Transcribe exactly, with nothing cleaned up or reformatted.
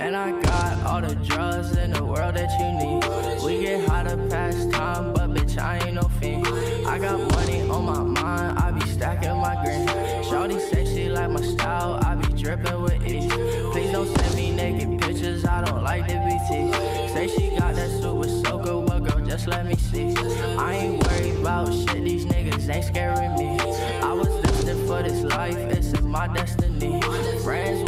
And I got all the drugs in the world that you need. We get high to pass time, but bitch, I ain't no fiend. I got money on my mind, I be stacking my green. Shawty say she like my style, I be dripping with ease. Please don't send me naked pictures, I don't like the B T. Say she got that super soaker, well girl, just let me see. I ain't worried about shit, these niggas ain't scaring me. I was destined for this life, it's in my destiny. Friends